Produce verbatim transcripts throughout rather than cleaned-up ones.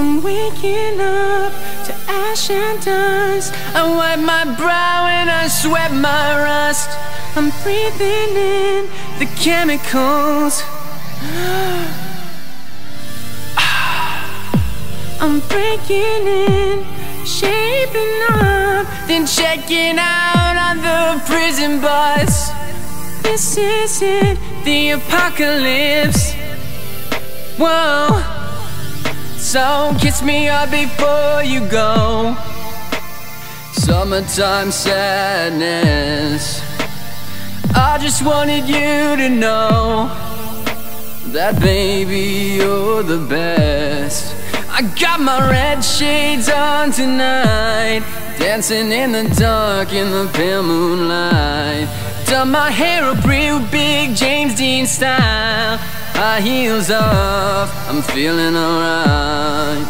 I'm waking up to ash and dust. I wipe my brow and I sweat my rust. I'm breathing in the chemicals. I'm breaking in, shaping up, then checking out on the prison bus. This isn't the apocalypse. Whoa. So kiss me up before you go. Summertime sadness. I just wanted you to know that baby, you're the best. I got my red shades on tonight, dancing in the dark in the pale moonlight. Done my hair up real big, James Dean style. High heels off, I'm feeling alright.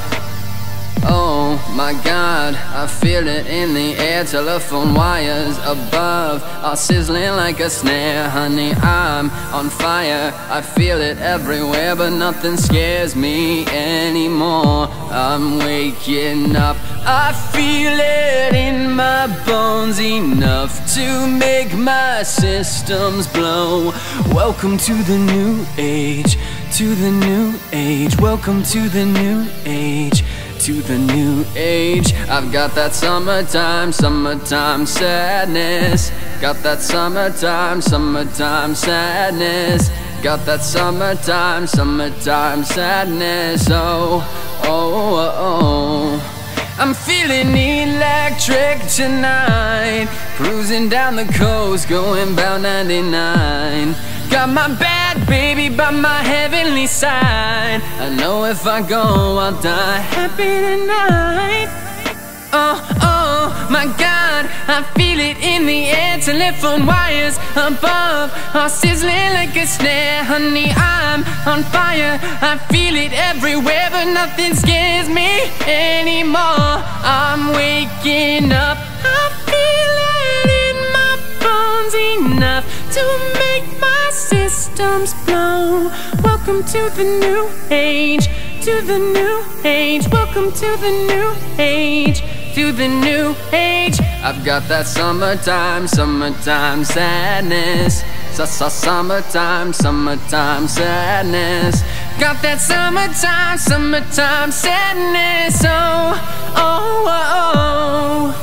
Oh my God, I feel it in the air. Telephone wires above are sizzling like a snare. Honey, I'm on fire, I feel it everywhere, but nothing scares me anymore. I'm waking up, I feel it in my bones, enough to make my systems blow. Welcome to the new age, to the new age. Welcome to the new age, to the new age. I've got that summertime, summertime sadness. Got that summertime, summertime sadness. Got that summertime, summertime sadness. Oh, oh, oh, oh. I'm feeling electric tonight, cruising down the coast, going bout ninety-nine. Got my bad baby by my heavenly side. I know if I go, I'll die happy tonight. Oh, oh, my God, I feel it in the air. Telephone wires above are sizzling like a snare. Honey, I'm on fire, I feel it everywhere, but nothing scares me anymore. I'm waking up, I feel it in my bones, enough to make my systems blow. Welcome to the new age, to the new age. Welcome to the new age, to the new age. I've got that summertime, summertime sadness. Summertime, summertime sadness. Got that summertime, summertime sadness. Oh, oh, oh,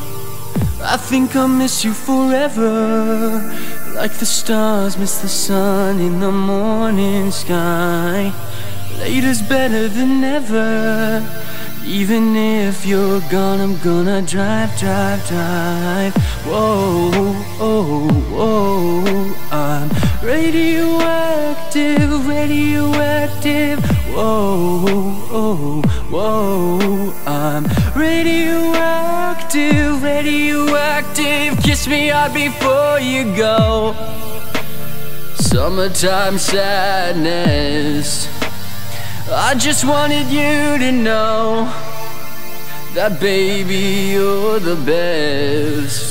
oh. I think I'll miss you forever, like the stars miss the sun in the morning sky. Later's better than ever. Even if you're gone, I'm gonna drive, drive, drive. Whoa, oh, oh, I'm radioactive, radioactive. Whoa, oh, whoa, I'm radioactive, radioactive. Kiss me hard before you go. Summertime sadness. I just wanted you to know that baby, you're the best.